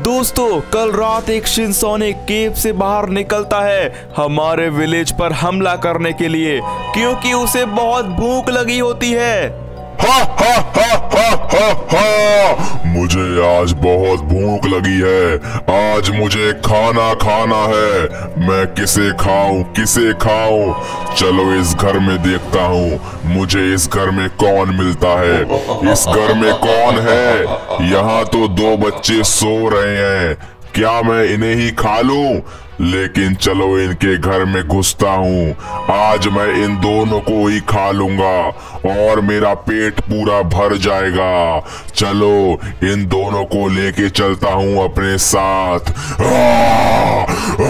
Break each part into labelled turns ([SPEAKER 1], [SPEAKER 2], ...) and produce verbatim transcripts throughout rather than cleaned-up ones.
[SPEAKER 1] दोस्तों, कल रात एक शिनसोनिक केव से बाहर निकलता है हमारे विलेज पर हमला करने के लिए, क्योंकि उसे बहुत भूख लगी होती है।
[SPEAKER 2] हा हा हा हा हा हा मुझे आज बहुत भूख लगी है। आज मुझे खाना खाना है। मैं किसे खाऊं किसे खाऊं? चलो इस घर में देखता हूँ मुझे इस घर में कौन मिलता है। इस घर में कौन है? यहाँ तो दो बच्चे सो रहे हैं। क्या मैं इन्हें ही खा लूं? लेकिन चलो इनके घर में घुसता हूँ। आज मैं इन दोनों को ही खा लूंगा और मेरा पेट पूरा भर जाएगा। चलो इन दोनों को लेके चलता हूँ अपने साथ। आ,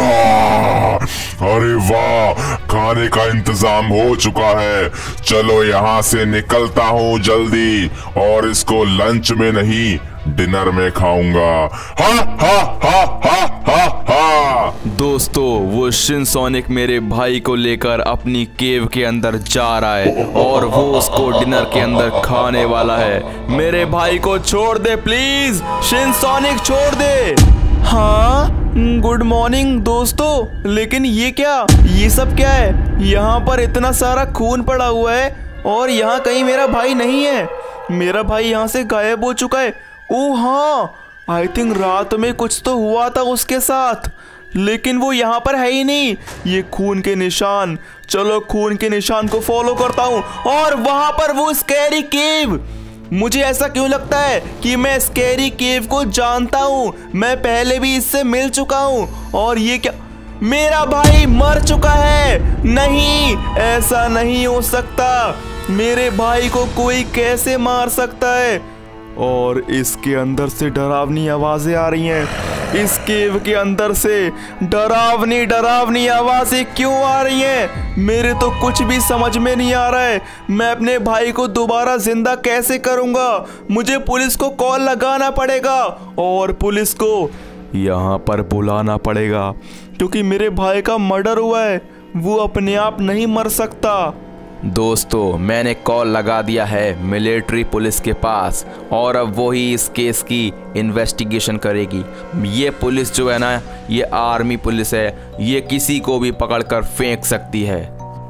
[SPEAKER 2] आ, अरे वाह, खाने का इंतजाम हो चुका है। चलो यहाँ से निकलता हूँ जल्दी, और इसको लंच में नहीं डिनर में खाऊंगा। हा हा हा हा हा हा।
[SPEAKER 1] दोस्तों, वो शिनसोनिक मेरे भाई को लेकर अपनी केव के अंदर जा रहा है और वो उसको डिनर के अंदर खाने वाला है। मेरे भाई को छोड़ दे प्लीज, शिनसोनिक छोड़ दे। हाँ, गुड मॉर्निंग दोस्तों। लेकिन ये क्या, ये सब क्या है? यहाँ पर इतना सारा खून पड़ा हुआ है और यहाँ कहीं मेरा भाई नहीं है। मेरा भाई यहाँ से गायब हो चुका है। ओ हाँ, आई थिंक रात में कुछ तो हुआ था उसके साथ, लेकिन वो यहाँ पर है ही नहीं। ये खून के निशान, चलो खून के निशान को फॉलो करता हूँ, और वहां पर वो स्कैरी केव। मुझे ऐसा क्यों लगता है कि मैं स्कैरी केव को जानता हूँ। मैं पहले भी इससे मिल चुका हूँ। और ये क्या, मेरा भाई मर चुका है? नहीं, ऐसा नहीं हो सकता। मेरे भाई को कोई कैसे मार सकता है? और इसके अंदर से डरावनी आवाजें आ रही हैं। इस केव के अंदर से डरावनी डरावनी आवाजें क्यों आ रही हैं? मेरे तो कुछ भी समझ में नहीं आ रहा है। मैं अपने भाई को दोबारा जिंदा कैसे करूंगा? मुझे पुलिस को कॉल लगाना पड़ेगा और पुलिस को यहाँ पर बुलाना पड़ेगा, क्योंकि मेरे भाई का मर्डर हुआ है। वो अपने आप नहीं मर सकता। दोस्तों, मैंने कॉल लगा दिया है मिलिट्री पुलिस के पास, और अब वो ही इस केस की इन्वेस्टिगेशन करेगी। ये पुलिस जो है ना, ये आर्मी पुलिस है। ये किसी को भी पकड़कर फेंक सकती है।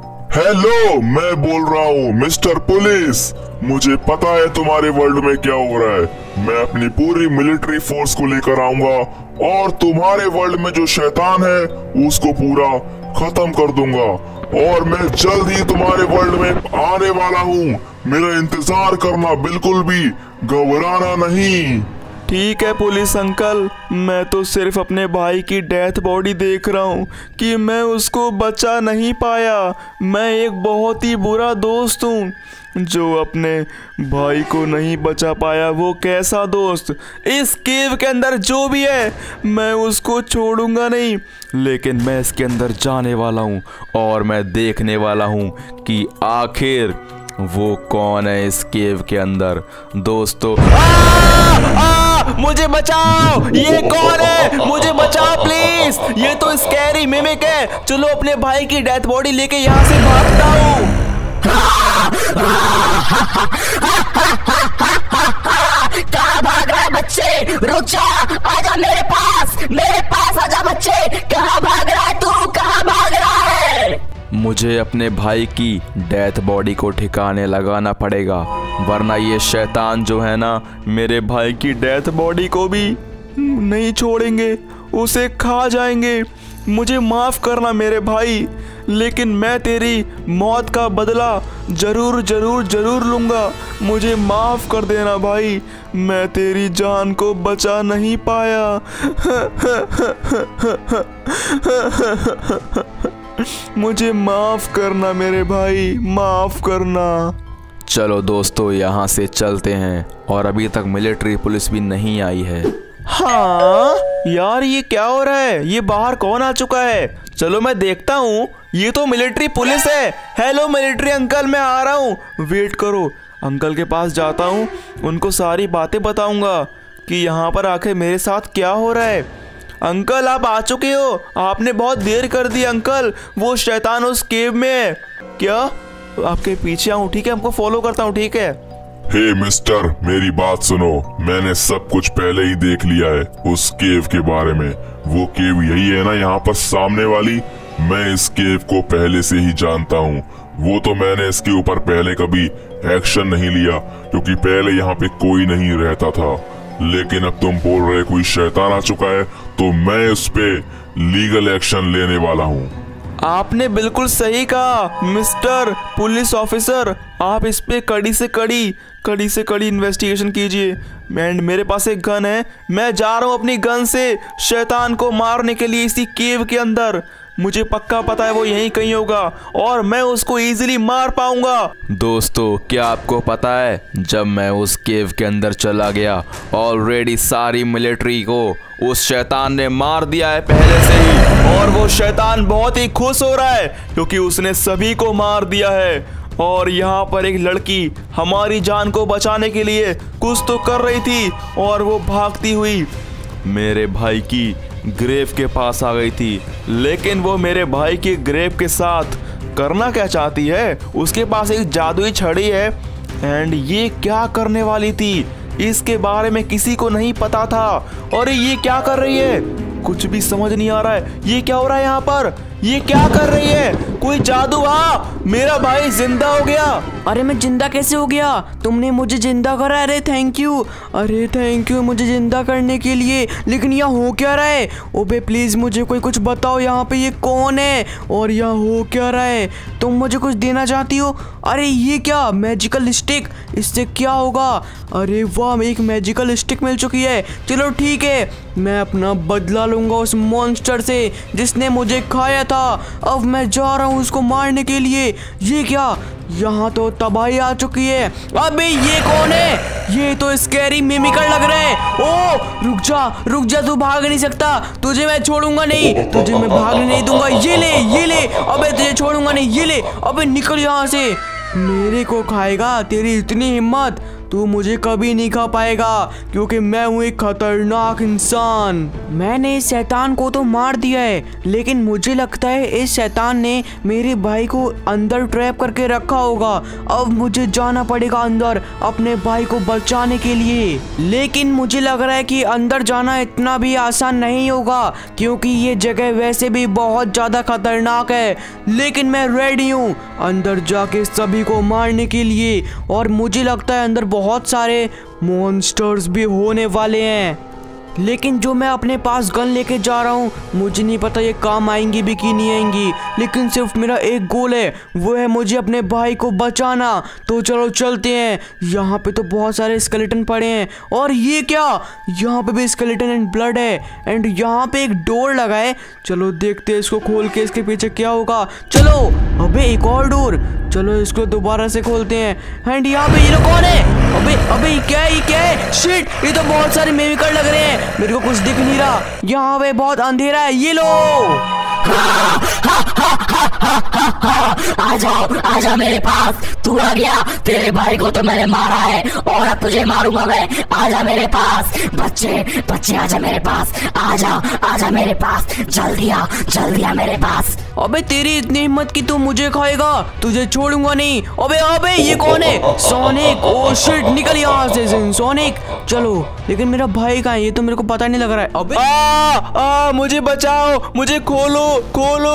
[SPEAKER 2] हेलो, मैं बोल रहा हूँ मिस्टर पुलिस। मुझे पता है तुम्हारे वर्ल्ड में क्या हो रहा है। मैं अपनी पूरी मिलिट्री फोर्स को लेकर आऊंगा और तुम्हारे वर्ल्ड में जो शैतान है उसको पूरा खत्म कर दूंगा। और मैं जल्द ही तुम्हारे वर्ल्ड में आने वाला हूँ। मेरा इंतजार करना, बिल्कुल भी घबराना नहीं।
[SPEAKER 1] ठीक है पुलिस अंकल, मैं तो सिर्फ अपने भाई की डेथ बॉडी देख रहा हूँ कि मैं उसको बचा नहीं पाया। मैं एक बहुत ही बुरा दोस्त हूँ जो अपने भाई को नहीं बचा पाया। वो कैसा दोस्त? इस केव के अंदर जो भी है मैं उसको छोड़ूंगा नहीं। लेकिन मैं इसके अंदर जाने वाला हूँ और मैं देखने वाला हूँ कि आखिर वो कौन है इस केव के अंदर। दोस्तों, आ, आ, मुझे बचाओ! ये कौन है? मुझे बचाओ प्लीज! ये तो स्कैरी मिमिक है। चलो अपने भाई की डेथ बॉडी लेके यहाँ से भागता हूँ।
[SPEAKER 3] कहाँ भाग रहा है बच्चे? रुक जा, आजा मेरे पास, मेरे पास आजा बच्चे। कहाँ भाग रहा है तू? कहाँ भाग रहा है?
[SPEAKER 1] मुझे अपने भाई की डेथ बॉडी को ठिकाने लगाना पड़ेगा, वरना ये शैतान जो है ना, मेरे भाई की डेथ बॉडी को भी नहीं छोड़ेंगे, उसे खा जाएंगे। मुझे माफ करना मेरे भाई, लेकिन मैं तेरी मौत का बदला जरूर जरूर जरूर लूंगा। मुझे माफ कर देना भाई, मैं तेरी जान को बचा नहीं पाया। मुझे माफ करना मेरे भाई, माफ करना। चलो दोस्तों, यहाँ से चलते हैं। और अभी तक मिलिट्री पुलिस भी नहीं आई है। हाँ यार, ये क्या हो रहा है? ये बाहर कौन आ चुका है? चलो मैं देखता हूँ। ये तो मिलिट्री पुलिस है। हेलो मिलिट्री अंकल, मैं आ रहा हूँ। वेट करो, अंकल के पास जाता हूँ, उनको सारी बातें बताऊंगा कि यहाँ पर आके मेरे साथ क्या हो रहा है। अंकल, आप आ चुके हो? आपने बहुत देर कर दी अंकल। वो शैतान उस केव में है। क्या? आपके पीछे आऊँ? ठीक है, हमको फॉलो करता हूँ। ठीक है।
[SPEAKER 2] हे मिस्टर, मेरी बात सुनो। मैंने सब कुछ पहले ही देख लिया है उस केव के बारे में। वो केव यही है ना यहाँ पर सामने वाली? मैं इस केव को पहले से ही जानता हूँ। वो तो मैंने इसके ऊपर पहले कभी एक्शन नहीं लिया क्योंकि पहले यहाँ पे कोई नहीं रहता था। लेकिन अब तुम बोल रहे कोई शैतान आ चुका है, तो मैं उस पे लीगल एक्शन लेने वाला हूँ।
[SPEAKER 1] आपने बिल्कुल सही कहा मिस्टर पुलिस ऑफिसर। आप इस पे कड़ी से कड़ी कड़ी से कड़ी इन्वेस्टिगेशन कीजिए। एंड मेरे पास एक गन है, मैं जा रहा हूँ अपनी गन से शैतान को मारने के लिए इसी केव के अंदर। मुझे पक्का पता है वो यहीं कहीं होगा और मैं उसको इजीली मार पाऊंगा। दोस्तों, क्या आपको पता है जब मैं उस केव के अंदर चला गया, ऑलरेडी सारी मिलिट्री को उस शैतान ने मार दिया है पहले से ही। और वो शैतान बहुत ही खुश हो रहा है क्योंकि उसने सभी को मार दिया है। और यहाँ पर एक लड़की हमारी जान को बचाने के लिए कुछ तो कर रही थी और वो भागती हुई मेरे भाई की ग्रेव के पास आ गई थी। लेकिन वो मेरे भाई के ग्रेव के साथ करना क्या चाहती है? उसके पास एक जादुई छड़ी है एंड ये क्या करने वाली थी इसके बारे में किसी को नहीं पता था। और ये क्या कर रही है? कुछ भी समझ नहीं आ रहा है। ये क्या हो रहा है यहाँ पर? ये क्या कर रही है? कोई जादू? हाँ, मेरा भाई जिंदा हो गया।
[SPEAKER 4] अरे मैं जिंदा कैसे हो गया? तुमने मुझे जिंदा करा। अरे थैंक यू, अरे थैंक यू मुझे जिंदा करने के लिए। लेकिन यहाँ हो क्या रहा है? ओबे प्लीज मुझे कोई कुछ बताओ, यहाँ पे ये कौन है और यहाँ हो क्या रहा है? तुम मुझे कुछ देना चाहती हो? अरे ये क्या मैजिकल स्टिक, इससे क्या होगा? अरे वाह, एक मैजिकल स्टिक मिल चुकी है। चलो ठीक है, मैं अपना बदला लूंगा उस मॉन्स्टर से जिसने मुझे खाया था। अब मैं जा रहा हूँ उसको मारने के लिए। ये क्या, यहाँ तो तबाही आ चुकी है। अबे ये कौन है? ये तो स्कैरी मिमिकर लग रहा है। ओ रुक जा, रुक जा, तू भाग नहीं सकता। तुझे मैं छोड़ूंगा नहीं, तुझे मैं भागने नहीं दूंगा। ये ले, ये ले। अबे तुझे छोड़ूंगा नहीं, ये ले। अबे निकल यहाँ से। मेरे को खाएगा? तेरी इतनी हिम्मत? तू मुझे कभी नहीं खा पाएगा क्योंकि मैं हूँ एक खतरनाक इंसान। मैंने इस शैतान को तो मार दिया है, लेकिन मुझे लगता है इस शैतान ने मेरे भाई को अंदर ट्रैप करके रखा होगा। अब मुझे जाना पड़ेगा अंदर अपने भाई को बचाने के लिए। लेकिन मुझे लग रहा है कि अंदर जाना इतना भी आसान नहीं होगा क्योंकि ये जगह वैसे भी बहुत ज़्यादा खतरनाक है। लेकिन मैं रेडी हूँ अंदर जाके सभी को मारने के लिए। और मुझे लगता है अंदर बहुत सारे मॉन्स्टर्स भी होने वाले हैं। लेकिन जो मैं अपने पास गन लेके जा रहा हूँ, मुझे नहीं पता ये काम आएंगी भी कि नहीं आएंगी। लेकिन सिर्फ मेरा एक गोल है, वो है मुझे अपने भाई को बचाना। तो चलो चलते हैं। यहाँ पे तो बहुत सारे स्केलेटन पड़े हैं। और ये क्या, यहाँ पे भी स्केलेटन एंड ब्लड है। एंड यहाँ पे एक डोर लगा है। चलो देखते हैं इसको खोल के इसके पीछे क्या होगा। चलो, अबे एक और डोर। चलो इसको दोबारा से खोलते हैं। एंड यहाँ पे ये लोग कौन है? अबे अबे ये क्या है? ये क्या है? शिट, ये तो बहुत सारे मिमिकर लग रहे हैं। मेरे को कुछ दिख नहीं रहा। यहाँ पे बहुत अंधेरा है। ये लो,
[SPEAKER 3] आ जाओ, आ जाओ मेरे पास। तू आ गया? तेरे भाई को तो मैंने मारा है और अब तुझे मारूंगा मैं। आजा मेरे पास। बच्चे बच्चे आजा मेरे पास। आजा आजा मेरे पास, जल्दी आ, जल्दी आ मेरे पास।
[SPEAKER 4] अबे तेरी इतनी हिम्मत की तू मुझे खाएगा? तुझे छोड़ूंगा नहीं। अबे अबे ये कौन है? सोनिक। ओ शिट, निकल यहाँ से सोनिक। चलो, लेकिन मेरा भाई कहाँ है? ये तो मेरे को पता नहीं लग रहा है। अबे
[SPEAKER 1] आ, आ, मुझे बचाओ, मुझे खोलो खोलो।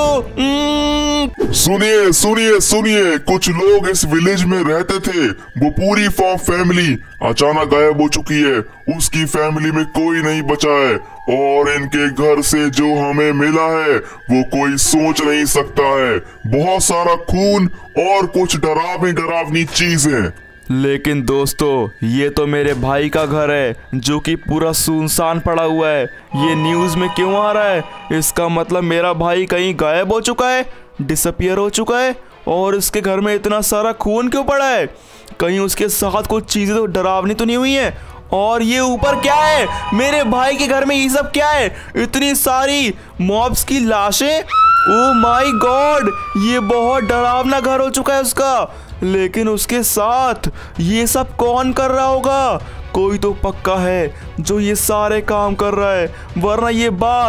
[SPEAKER 2] सुनिए सुनिए सुनिए, कुछ लोग इस विलेज में रहते थे। वो पूरी फॉर्म फैमिली अचानक गायब हो चुकी है। उसकी फैमिली में कोई नहीं बचा है और इनके घर से जो हमें मिला है वो कोई सोच नहीं सकता है। बहुत सारा खून और कुछ डरावनी डरावनी चीजें।
[SPEAKER 1] लेकिन दोस्तों, ये तो मेरे भाई का घर है जो कि पूरा सुनसान पड़ा हुआ है। ये न्यूज़ में क्यों आ रहा है? इसका मतलब मेरा भाई कहीं गायब हो चुका है, डिसअपियर हो चुका है। और इसके घर में इतना सारा खून क्यों पड़ा है? कहीं उसके साथ कुछ चीज़ें तो डरावनी तो नहीं हुई है? और ये ऊपर क्या है? मेरे भाई के घर में ये सब क्या है? इतनी सारी मॉब्स की लाशें। ओह माय गॉड, ये बहुत डरावना घर हो चुका है उसका। लेकिन उसके साथ ये सब कौन कर रहा होगा? कोई तो पक्का है जो ये सारे काम कर रहा है, वरना ये बात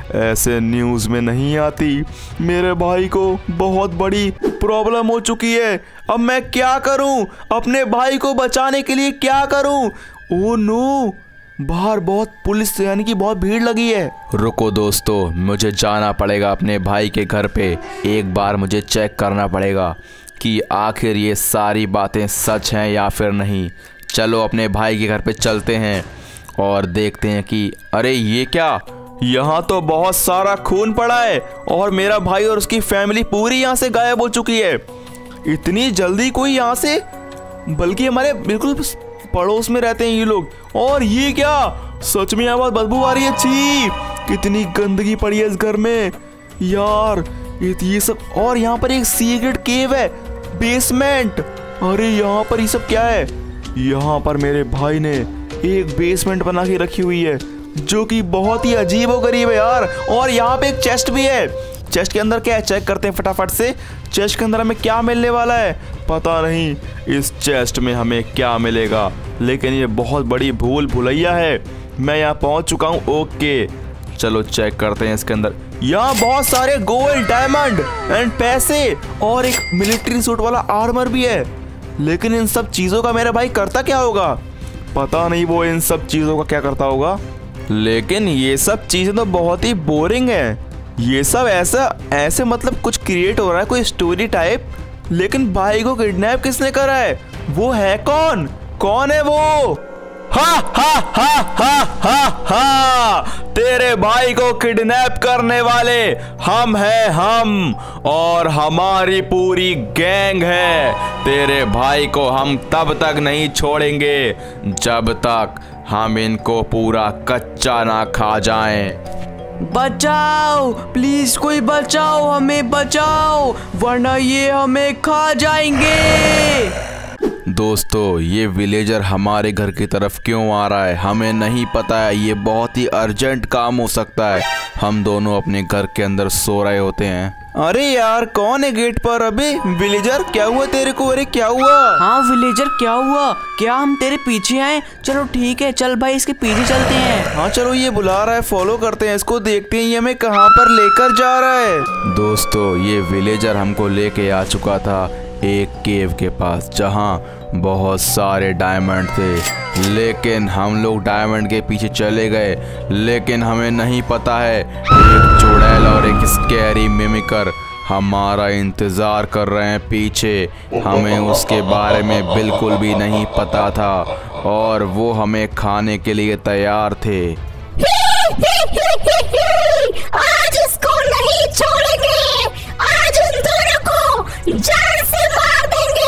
[SPEAKER 1] ऐसे न्यूज़ में नहीं आती। मेरे भाई को बहुत बड़ी प्रॉब्लम हो चुकी है। अब मैं क्या करूं? अपने भाई को बचाने के लिए क्या करूं? ओह नो, बाहर बहुत पुलिस यानी कि बहुत भीड़ लगी है। रुको दोस्तों, मुझे जाना पड़ेगा अपने भाई के घर पे। एक बार मुझे चेक करना पड़ेगा कि आखिर ये सारी बातें सच हैं या फिर नहीं। चलो अपने भाई के घर पे चलते हैं और देखते हैं कि अरे ये क्या, यहाँ तो बहुत सारा खून पड़ा है और मेरा भाई और उसकी फैमिली पूरी यहाँ से गायब हो चुकी है। इतनी जल्दी कोई यहाँ से, बल्कि हमारे बिल्कुल पड़ोस में रहते हैं ये लोग। और ये क्या, सच में यहाँ बहुत बदबू आ रही है। छी, कितनी गंदगी पड़ी है इस घर में यार। ये सब, और यहाँ पर एक सीक्रेट केव है, बेसमेंट। अरे यहाँ पर ये सब क्या है? यहाँ पर मेरे भाई ने एक बेसमेंट बना के रखी हुई है जो कि बहुत ही अजीब और गरीब है यार। और यहाँ पे एक चेस्ट भी है। चेस्ट के अंदर क्या है, चेक करते हैं फटाफट से। चेस्ट के अंदर हमें क्या मिलने वाला है पता नहीं। इस चेस्ट में हमें क्या मिलेगा, लेकिन ये बहुत बड़ी भूल भुलैया है। मैं यहाँ पहुँच चुका हूँ। ओके चलो चेक करते हैं इसके अंदर। यहाँ बहुत सारे गोल्ड, डायमंड एंड पैसे और एक मिलिट्री सूट वाला आर्मर भी है। लेकिन इन सब चीज़ों का मेरा भाई करता क्या होगा, पता नहीं वो इन सब चीज़ों का क्या करता होगा। लेकिन ये सब चीज़ें तो बहुत ही बोरिंग है। ये सब ऐसा ऐसे मतलब कुछ क्रिएट हो रहा है, कोई स्टोरी टाइप। लेकिन भाई को किडनैप किसने करा है? वो है कौन? कौन है वो? हा हा हा हा हा हा, तेरे भाई को किडनैप करने वाले हम हैं, हम और हमारी पूरी गैंग है। तेरे भाई को हम तब तक नहीं छोड़ेंगे जब तक हम इनको पूरा कच्चा ना खा जाएं।
[SPEAKER 4] बचाओ प्लीज, कोई बचाओ, हमें बचाओ वरना ये हमें खा जाएंगे।
[SPEAKER 1] दोस्तों ये विलेजर हमारे घर की तरफ क्यों आ रहा है हमें नहीं पता है। ये बहुत ही अर्जेंट काम हो सकता है। हम दोनों अपने घर के अंदर सो रहे होते हैं। अरे यार कौन है गेट पर? अबे विलेजर क्या हुआ तेरे को? अरे क्या हुआ?
[SPEAKER 4] हाँ विलेजर क्या हुआ? क्या हम तेरे पीछे आए? चलो ठीक है, चल भाई इसके पीछे चलते हैं।
[SPEAKER 1] हाँ चलो, ये बुला रहा है, फॉलो करते हैं इसको, देखते हैं ये हमें कहाँ पर लेकर जा रहा है। दोस्तों ये विलेजर हमको लेके आ चुका था एक केव के पास जहाँ बहुत सारे डायमंड थे। लेकिन हम लोग डायमंड के पीछे चले गए, लेकिन हमें नहीं पता है एक चुड़ैल और एक स्कैरी मिमिकर हमारा इंतज़ार कर रहे हैं पीछे। हमें उसके बारे में बिल्कुल भी नहीं पता था और वो हमें खाने के लिए तैयार थे।
[SPEAKER 3] आज इसको नहीं छोड़ेंगे, आज उन दोनों को जान से मार देंगे।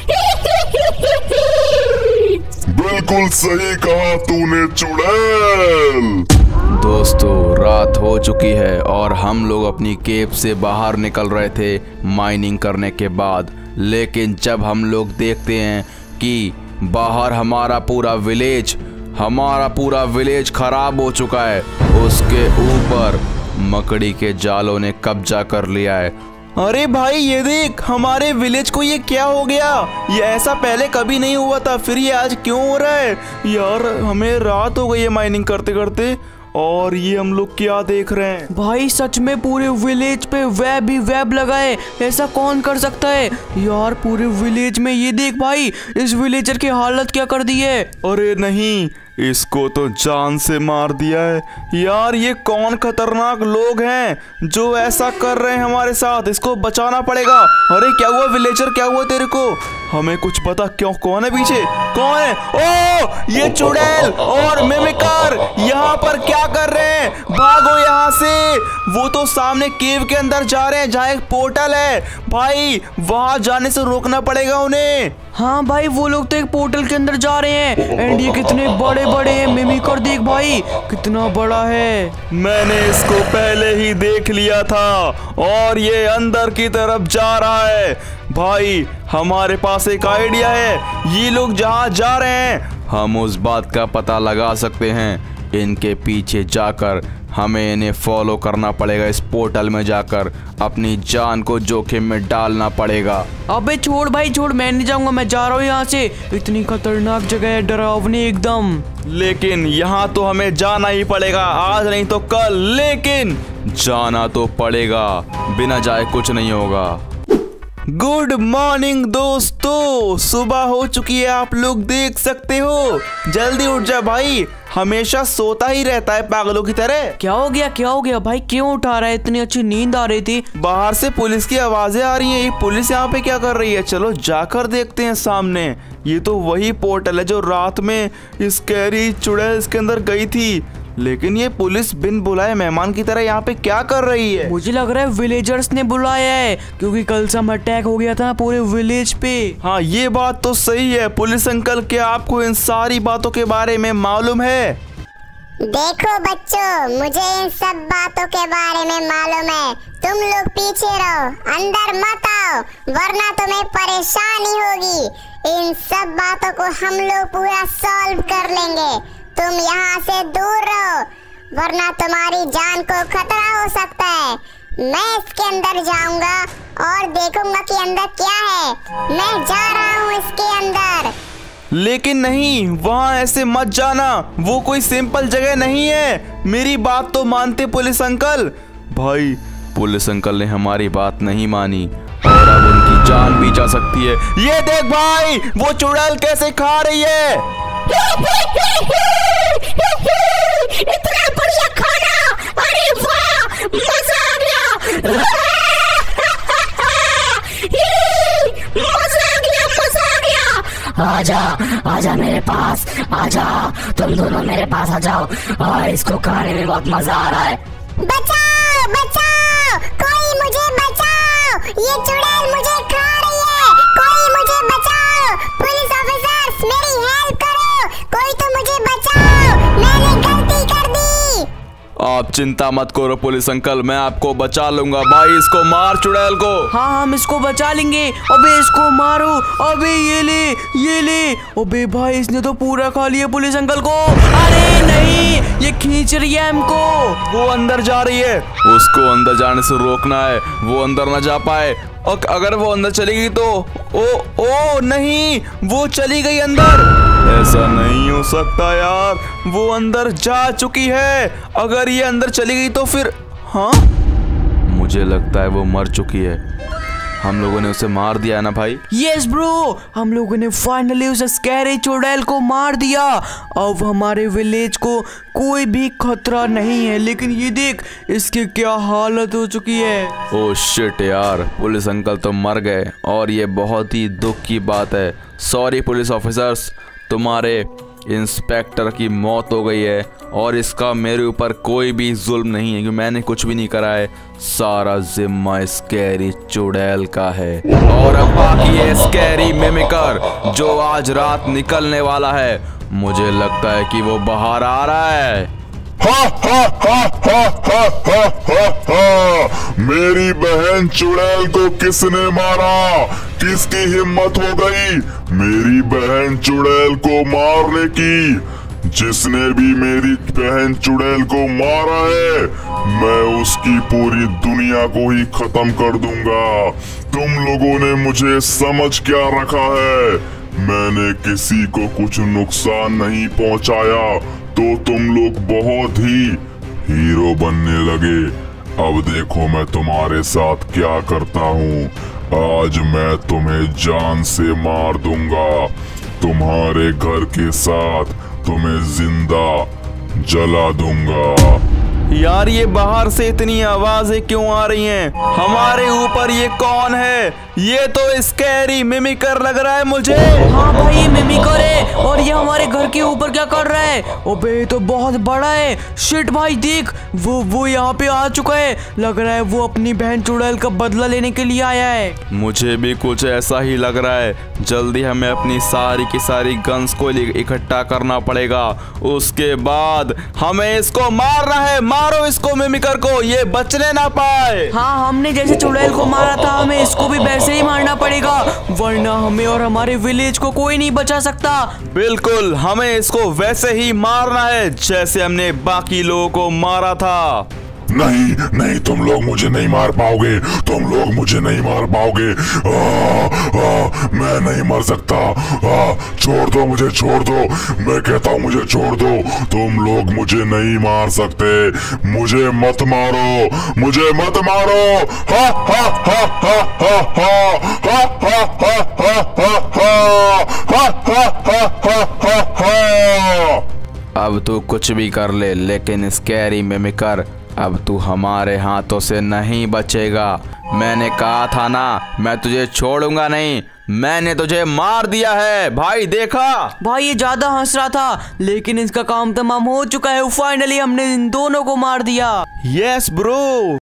[SPEAKER 2] बिल्कुल सही कहा तूने चुड़ैल।
[SPEAKER 1] दोस्तों रात हो चुकी है और हम लोग अपनी केव से बाहर निकल रहे थे माइनिंग करने के बाद। लेकिन जब हम लोग देखते हैं कि बाहर हमारा पूरा विलेज हमारा पूरा विलेज खराब हो चुका है, उसके ऊपर मकड़ी के जालों ने कब्जा कर लिया है। अरे भाई ये देख, हमारे विलेज को ये क्या हो गया? ये ऐसा पहले कभी नहीं हुआ था, फिर ये आज क्यों हो रहा है? यार हमें रात हो गई है माइनिंग करते करते और ये हम लोग क्या देख रहे हैं?
[SPEAKER 4] भाई सच में पूरे विलेज पे वेब ही वेब लगा है। ऐसा कौन कर सकता है यार? पूरे विलेज में ये देख भाई, इस विलेजर की हालत क्या कर दी है।
[SPEAKER 1] अरे नहीं, इसको तो जान से मार दिया है। यार ये कौन खतरनाक लोग हैं जो ऐसा कर रहे हैं हमारे साथ? इसको बचाना पड़ेगा। अरे क्या हुआ विलेजर, क्या हुआ तेरे को? हमें कुछ पता क्यों? कौन है पीछे? कौन है? ओ ये चुड़ैल और मिमिकर यहाँ पर क्या कर रहे हैं? भागो यहाँ से। वो तो सामने केव के अंदर जा रहे हैं जहाँ एक पोर्टल है। भाई वहां जाने से रोकना पड़ेगा उन्हें।
[SPEAKER 4] हाँ भाई वो लोग तो एक पोर्टल के अंदर जा रहे हैं एंड ये कितने बड़े बड़े हैं। मिमिकर देख भाई कितना बड़ा है।
[SPEAKER 1] मैंने इसको पहले ही देख लिया था और ये अंदर की तरफ जा रहा है। भाई हमारे पास एक आइडिया है। ये लोग जहाँ जा रहे हैं हम उस बात का पता लगा सकते हैं इनके पीछे जाकर हमें इन्हें फॉलो करना पड़ेगा। इस पोर्टल में जाकर अपनी जान को जोखिम में डालना पड़ेगा।
[SPEAKER 4] अबे छोड़ भाई छोड़, मैं नहीं जाऊंगा, मैं जा रहा हूँ यहाँ से। इतनी खतरनाक जगह है, डरावनी एकदम।
[SPEAKER 1] लेकिन यहाँ तो हमें जाना ही पड़ेगा, आज नहीं तो कल, लेकिन जाना तो पड़ेगा, बिना जाए कुछ नहीं होगा। गुड मॉर्निंग दोस्तों, सुबह हो चुकी है, आप लोग देख सकते हो। जल्दी उठ जा भाई, हमेशा सोता ही रहता है पागलों की तरह।
[SPEAKER 4] क्या हो गया क्या हो गया भाई, क्यों उठा रहा है? इतनी अच्छी नींद आ रही थी।
[SPEAKER 1] बाहर से पुलिस की आवाजें आ रही हैं। ये पुलिस यहाँ पे क्या कर रही है? चलो जाकर देखते हैं सामने। ये तो वही पोर्टल है जो रात में स्कैरी चुड़ैल इसके अंदर गई थी। लेकिन ये पुलिस बिन बुलाए मेहमान की तरह यहाँ पे क्या कर रही है?
[SPEAKER 4] मुझे लग रहा है विलेजर्स ने बुलाया है, क्योंकि कल सम अटैक हो गया था पूरे विलेज पे।
[SPEAKER 1] हाँ ये बात तो सही है। पुलिस अंकल, क्या आपको इन सारी बातों के बारे में मालूम है?
[SPEAKER 5] देखो बच्चों, मुझे इन सब बातों के बारे में मालूम है। तुम लोग पीछे रहो, अंदर मत आओ, वरना तुम्हें परेशानी होगी। इन सब बातों को हम लोग पूरा सॉल्व कर लेंगे। तुम यहाँ से दूर रहो, वरना तुम्हारी जान को खतरा हो सकता है। मैं इसके अंदर जाऊंगा और देखूंगा कि अंदर क्या है। मैं जा रहा हूँ इसके अंदर।
[SPEAKER 1] लेकिन नहीं, वहाँ ऐसे मत जाना, वो कोई सिंपल जगह नहीं है। मेरी बात तो मानते पुलिस अंकल। भाई पुलिस अंकल ने हमारी बात नहीं मानी और अब उनकी जान भी जा सकती है। ये देख भाई, वो चुड़ैल कैसे खा रही है।
[SPEAKER 3] इतना बढ़िया खाना, अरे वाह, मजा आ गया। मजा आ गया मजा आ गया। आजा आजा मेरे पास, आजा, तुम दोनों मेरे पास आ जाओ। और इसको खाने में बहुत मजा आ रहा है।
[SPEAKER 5] बचाओ बचाओ, कोई मुझे बचाओ, ये चुड़ैल मुझे खा रही है। कोई मुझे बचाओ, पुलिस ऑफिसर्स मेरी हेल्प करो, कोई तो मुझे बचाओ, मैंने गलती कर दी।
[SPEAKER 1] आप चिंता मत करो पुलिस अंकल, मैं आपको बचा लूंगा। भाई इसको मार चुड़ैल को।
[SPEAKER 4] हाँ हम इसको बचा लेंगे। अबे इसको मारो, अबे ये ले ये ले। अबे भाई इसने तो पूरा खा लिया पुलिस अंकल को। अरे नहीं, ये खींच रही है हमको।
[SPEAKER 1] वो अंदर जा रही है, उसको अंदर जाने से रोकना है, वो अंदर ना जा पाए। और अगर वो अंदर चली गई तो ओ ओ नहीं, वो चली गई अंदर। ऐसा नहीं हो सकता यार, वो अंदर जा चुकी है। अगर ये अंदर चली गई तो फिर, हाँ मुझे लगता है वो मर चुकी है। हम लोगों ने उसे मार दिया है ना भाई?
[SPEAKER 4] यस ब्रो, हम लोगों ने फाइनली उस स्कैरी चुड़ैल को मार दिया। अब हमारे विलेज को कोई भी खतरा नहीं है। लेकिन ये देख, इसकी क्या हालत हो चुकी है।
[SPEAKER 1] ओह शिट यार, पुलिस अंकल तो मर गए और ये बहुत ही दुख की बात है। सॉरी पुलिस ऑफिसर्स, तुम्हारे इंस्पेक्टर की मौत हो गई है और इसका मेरे ऊपर कोई भी जुल्म नहीं है, क्योंकि मैंने कुछ भी नहीं करा है। सारा जिम्मा स्कैरी चुड़ैल का है। और अब बाकी है स्कैरी मिमिकर, जो आज रात निकलने वाला है। मुझे लगता है कि वो बाहर आ रहा है।
[SPEAKER 2] हा हा हा हा हा हा हा हा। मेरी बहन चुड़ैल को किसने मारा? किसकी हिम्मत हो गई मेरी बहन चुड़ैल को मारने की? जिसने भी मेरी बहन चुड़ैल को मारा है, मैं उसकी पूरी दुनिया को ही खत्म कर दूंगा। तुम लोगों ने मुझे समझ क्या रखा है? मैंने किसी को कुछ नुकसान नहीं पहुंचाया तो तुम लोग बहुत ही हीरो बनने लगे। अब देखो मैं तुम्हारे साथ क्या करता हूँ। आज मैं तुम्हें जान से मार दूंगा। तुम्हारे घर के साथ तुम्हें जिंदा जला दूंगा।
[SPEAKER 1] यार ये बाहर से इतनी आवाजें क्यों आ रही हैं? हमारे ऊपर ये कौन है? ये तो स्कैरी मिमिकर लग रहा है मुझे।
[SPEAKER 4] हाँ भाई ये मिमिकर है और ये हमारे घर के ऊपर क्या कर रहा है? ओबे ये तो बहुत बड़ा है। शिट भाई देख, वो वो यहाँ पे आ चुका है। लग रहा है वो अपनी बहन चुड़ैल का बदला लेने के लिए आया है।
[SPEAKER 1] मुझे भी कुछ ऐसा ही लग रहा है। जल्दी हमें अपनी सारी की सारी गन्स को इकट्ठा करना पड़ेगा। उसके बाद हमें इसको मारना है। मारो इसको मिमिकर को, ये बचने ना पाए।
[SPEAKER 4] हाँ हमने जैसे चुड़ैल को मारा था, हमें इसको भी वैसे वैसे ही मारना पड़ेगा, वरना हमें और हमारे विलेज को कोई नहीं बचा सकता।
[SPEAKER 1] बिल्कुल, हमें इसको वैसे ही मारना है जैसे हमने बाकी लोगों को मारा था।
[SPEAKER 2] नहीं नहीं, तुम लोग मुझे नहीं मार पाओगे, तुम लोग मुझे नहीं मार पाओगे। आ, आ, मैं नहीं मर सकता। आ, छोड़ दो मुझे, छोड़ दो, मैं कहता हूँ मुझे छोड़ दो। तुम लोग मुझे नहीं मार सकते, मुझे मत मारो, मुझे मत मारो। हा हा हा हा हा हा हा हा हा हा हा हा हा हा हा।
[SPEAKER 1] अब तू कुछ भी कर ले, लेकिन स्कैरी मिमिकर, अब तू हमारे हाथों से नहीं बचेगा। मैंने कहा था ना, मैं तुझे छोड़ूंगा नहीं। मैंने तुझे मार दिया है भाई, देखा?
[SPEAKER 4] भाई ये ज्यादा हंस रहा था, लेकिन इसका काम तमाम हो चुका है। फाइनली हमने इन दोनों को मार दिया।
[SPEAKER 1] Yes bro.